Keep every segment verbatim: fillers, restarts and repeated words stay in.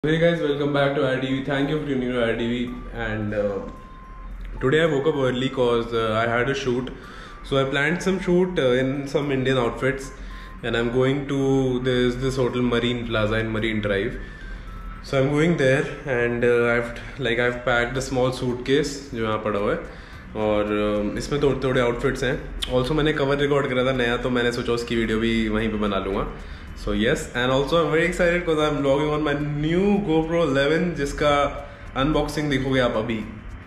Hey guys, welcome back to I D V. Thank you for tuning to I D V. And uh, today I woke up early cause uh, I had a shoot. So I planned some shoot uh, in some Indian outfits, and I'm going to this this hotel Marine Plaza in Marine Drive. So I'm going there, and uh, I've like I've packed a small suitcase जो यहाँ पड़ा हुआ है और uh, इसमें थोड़े थोड़े outfits हैं. Also मैंने cover record करा था नया, तो मैंने सोचा उसकी वीडियो भी वहीं पे बना लूँगा. So yes, and also I'm very excited because I'm vlogging on my new GoPro eleven जिसका unboxing देखोगे आप अभी.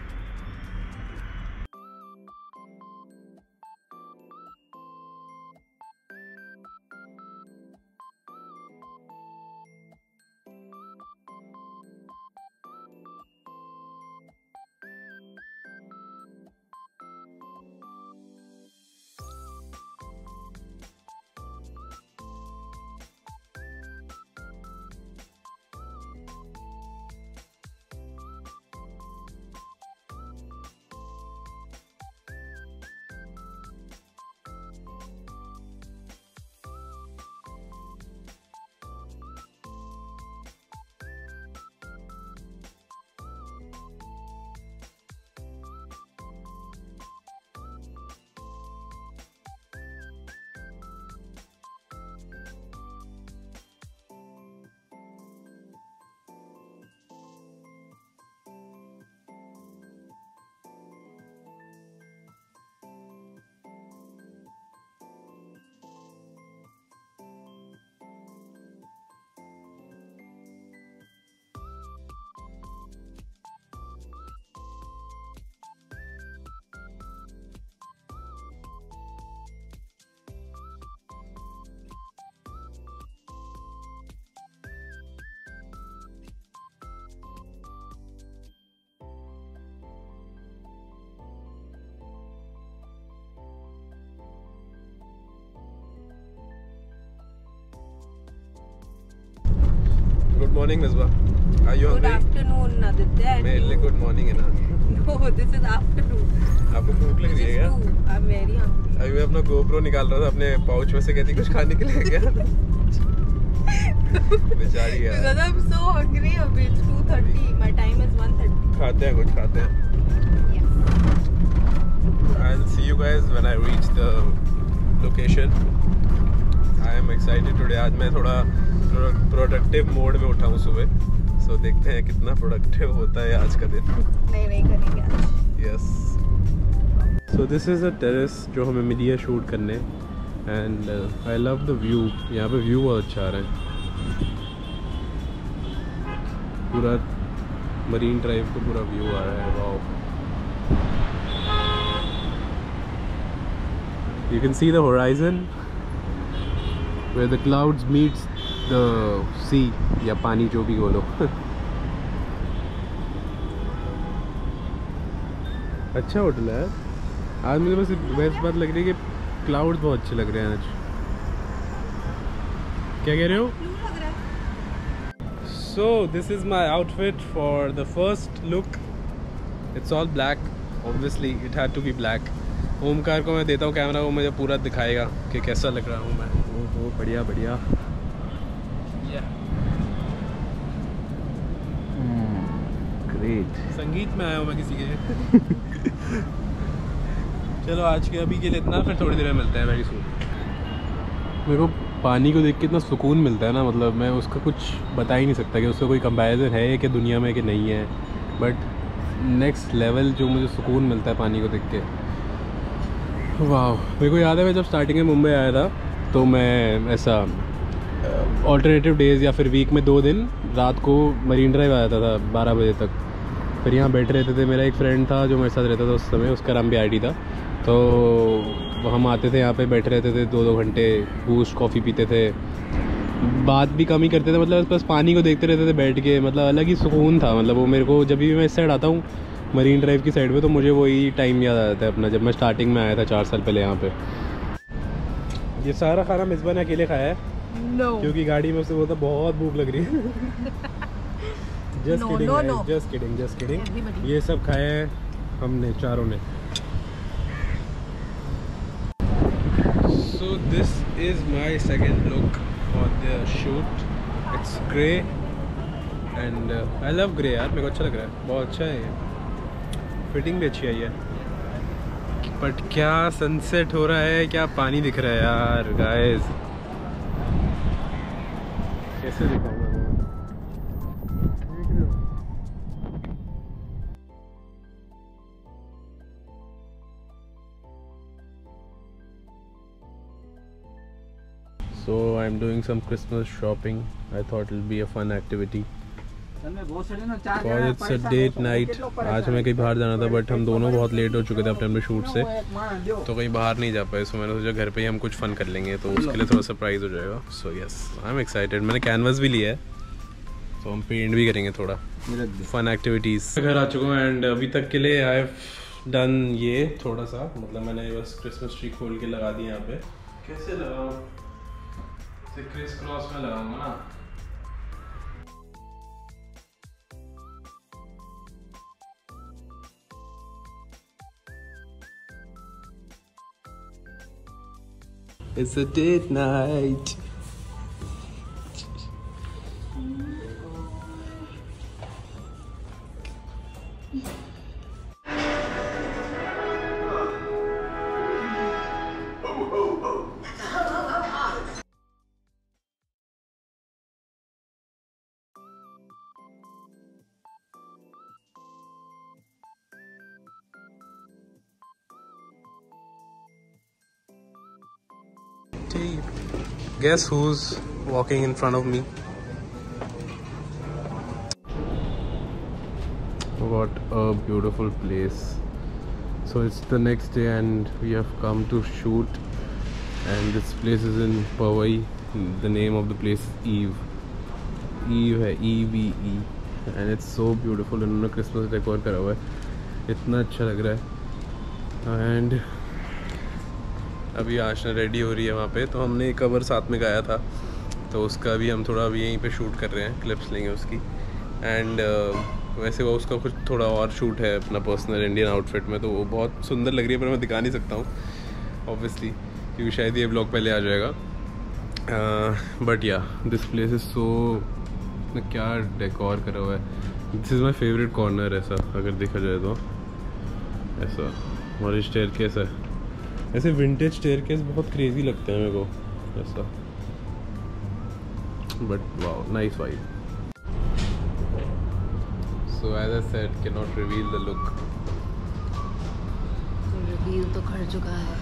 Good morning, Misbah. Are you Good hungry? afternoon, Aditya. मेरे लिए good morning है ना? No, this is afternoon. आपको भूख लग This रही है is क्या? two. I'm very hungry. अभी मैं अपना GoPro निकाल रहा था अपने पाउच में से, कहती कुछ खाने के लिए क्या? बेचारी यार. Because I'm so hungry. Abhi it's two thirty. My time is one thirty. खाते हैं कुछ खाते हैं. Yes. I'll see you guys when I reach the location. I am excited today. आज मैं थोड़ा प्रोडक्टिव मोड में उठा हूँ सुबह. So देखते हैं कितना प्रोडक्टिव होता है आज का दिन. नहीं नहीं करेंगे आज. Yes. So this is a terrace जो हमें मिली है शूट करने. And uh, I love the view. यहाँ पे व्यू बहुत अच्छा आ रहा है. पूरा मरीन ड्राइव का पूरा व्यू आ रहा है. Wow. You can see the horizon where the clouds meets the sea या पानी जो भी बोलो. अच्छा होटल है. आज मुझे बस बेस्ट बात लग रही है कि क्लाउड्स बहुत अच्छे लग रहे हैं आज. क्या कह रहे हो? So this is my outfit for the first look. It's all black. Obviously it had to be black. Omkar को मैं देता हूँ कैमरा, वो मुझे पूरा दिखाएगा कि कैसा लग रहा हूँ मैं. ओहो बढ़िया बढ़िया. ग्रेट. संगीत में आया हूँ मैं किसी के. चलो आज के अभी के लिए इतना, फिर थोड़ी देर में मिलते हैं वेरी सून. मेरे को पानी को देख के इतना सुकून मिलता है ना, मतलब मैं उसका कुछ बता ही नहीं सकता कि उसका कोई कंपैरिजन है कि दुनिया में कि नहीं है. बट नेक्स्ट लेवल जो मुझे सुकून मिलता है पानी को देख के. वाह. मेरे को याद है मैं जब स्टार्टिंग में मुंबई आया था तो मैं ऐसा ऑल्टरनेटिव डेज़ या फिर वीक में दो दिन रात को मरीन ड्राइव आया था बारह बजे तक. फिर यहाँ बैठे रहते थे. मेरा एक फ्रेंड था जो मेरे साथ रहता था उस समय, उसका नाम भी आई डी था. तो हम आते थे यहाँ पे, बैठे रहते थे दो दो घंटे, बूस्ट कॉफ़ी पीते थे, बात भी कम ही करते थे. मतलब बस पानी को देखते रहते थे बैठ के. मतलब अलग ही सुकून था. मतलब वो मेरे को जब भी मैं इस साइड आता हूँ मरीन ड्राइव की साइड पे, तो मुझे वही टाइम याद आ जाता है अपना, जब मैं स्टार्टिंग में आया था चार साल पहले यहाँ पे. ये सारा खाना मिसबा ने अकेले खाया है. No. क्योंकि गाड़ी में उससे बोलता बहुत भूख लग रही है. Just No, kidding no, no. Just kidding just kidding. Everybody. ये सब खाया है हमने चारों ने. So this is my second look for the shoot. It's grey and I love grey यार, मेरे को अच्छा लग रहा है, बहुत अच्छा है ये, फिटिंग भी अच्छी आई है। बट क्या सनसेट हो रहा है, क्या पानी दिख रहा है यार गाइस, कैसे दिखाऊंगा मैं, देख रहे हो? So I'm doing some Christmas shopping. I thought it'll be a fun activity. Because it's a date night. आज हमें कहीं बाहर जाना था बट हम दोनों बहुत लेट हो चुके थे अपने अपने शूट से, तो कहीं बाहर नहीं जा पाए। सो मैंने सोचा घर पे ही हम कुछ फन कर लेंगे, तो उसके लिए थोड़ा सरप्राइज हो जाएगा। So yes, I am excited. मैंने कैनवस भी लिया है, तो हम पेंट भी करेंगे थोड़ा, फन एक्टिविटीज़। घर आ चुका हूँ एंड अभी तक के लिए आई हैव डन ये थोड़ा सा, मतलब मैंने बस क्रिसमस ट्री खोल के लगा दी यहाँ पे। कैसे लगाऊँ, क्रिस क्रॉस में लगाऊंगा ना। It's a date night. Guess who's walking in front of me? What a beautiful place. So it's the next day and we have come to shoot, and this place is in Powai. The name of the place is Eve. Eve है, E V E, and it's so beautiful. इन्होंने Christmas decor करा हुआ है, इतना अच्छा लग रहा है। एंड अभी आशना रेडी हो रही है वहाँ पे, तो हमने एक कवर साथ में गाया था, तो उसका भी हम थोड़ा अभी यहीं पे शूट कर रहे हैं, क्लिप्स लेंगे उसकी। एंड uh, वैसे वो उसका कुछ थोड़ा और शूट है अपना पर्सनल इंडियन आउटफिट में, तो वो बहुत सुंदर लग रही है, पर मैं दिखा नहीं सकता हूँ ऑब्वियसली, क्योंकि शायद ये ब्लॉग पहले आ जाएगा। बट या दिस प्लेस इज़ सो, क्या डेकोर करा हुआ है। This is my favourite corner, ऐसा अगर देखा जाए तो, ऐसा। और स्टेयरकेस है, ऐसे विंटेज स्टेयरकेस बहुत क्रेजी लगते हैं मेरे को, ऐसा। But wow, nice vibe. So as I said, can not reveal the look. Reveal तो कर चुका है,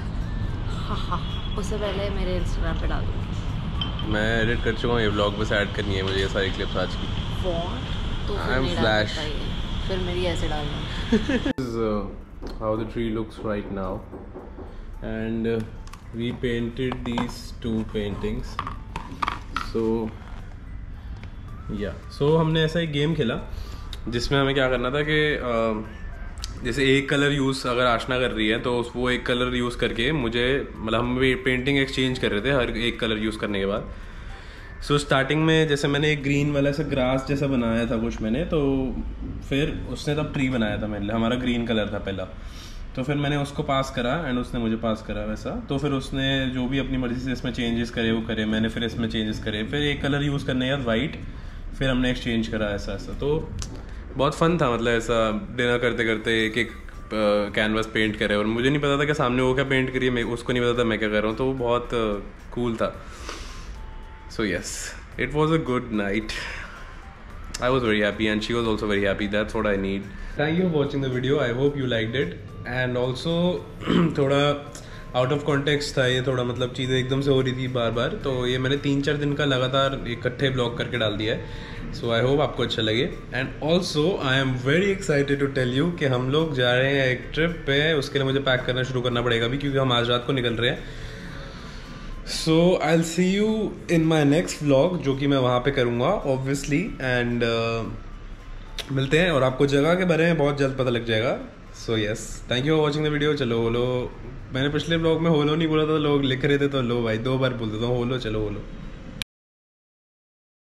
उससे पहले मेरे इंस्टाग्राम पे डाल दूँगी। मैं एडिट कर चुका हूँ, ये ब्लॉग बस ऐड करनी है मुझे ये सारी क्लिप्स आज की। तो आई एम फ्लैश, फिर मेरी ऐसे डालना। How the tree looks right now, and uh, we painted these two paintings. So yeah, so हमने ऐसा एक गेम खेला जिसमें हमें क्या करना था कि uh, जैसे एक कलर यूज़ अगर आशना कर रही है तो वो एक कलर यूज़ करके मुझे, मतलब हम पेंटिंग एक्सचेंज कर रहे थे हर एक कलर यूज़ करने के बाद। सो so, स्टार्टिंग में जैसे मैंने एक ग्रीन वाला ऐसा ग्रास जैसा बनाया था कुछ मैंने, तो फिर उसने तब ट्री बनाया था मेरे लिए, हमारा ग्रीन कलर था पहला, तो फिर मैंने उसको पास करा एंड उसने मुझे पास करा वैसा। तो फिर उसने जो भी अपनी मर्जी से इसमें चेंजेस करे वो करे, मैंने फिर इसमें चेंजेस करे, फिर एक कलर यूज़ करने के बाद वाइट, फिर हमने एक्सचेंज करा ऐसा ऐसा। तो बहुत फन था, मतलब ऐसा डिनर करते करते एक एक कैनवास पेंट करे, और मुझे नहीं पता था कि सामने वो क्या पेंट करिए, मैं उसको नहीं पता था मैं क्या कर रहा हूँ, तो वो बहुत कूल था। So yes, it was a good night. I was very happy and she was also very happy. That's what I need. Thank you for watching the video. I hope you liked it. And also थोड़ा out of context था ये, थोड़ा मतलब चीज़ें एकदम से हो रही थी बार बार, तो ये मैंने तीन चार दिन का लगातार इकट्ठे ब्लॉग करके डाल दिया है। So I hope आपको अच्छा लगे। And also I am very excited to tell you कि हम लोग जा रहे हैं एक ट्रिप पे, उसके लिए मुझे पैक करना शुरू करना पड़ेगा अभी, क्योंकि हम आज रात को निकल रहे हैं। So I will see you in my next vlog, जो कि मैं वहाँ पे करूँगा ऑब्वियसली, एंड uh, मिलते हैं, और आपको जगह के बारे में बहुत जल्द पता लग जाएगा। So yes, thank you for watching the video. चलो होलो, मैंने पिछले व्लॉग में होलो नहीं बोला था, लोग लिख रहे थे, तो लो भाई दो बार बोल देता हूँ होलो, चलो होलो।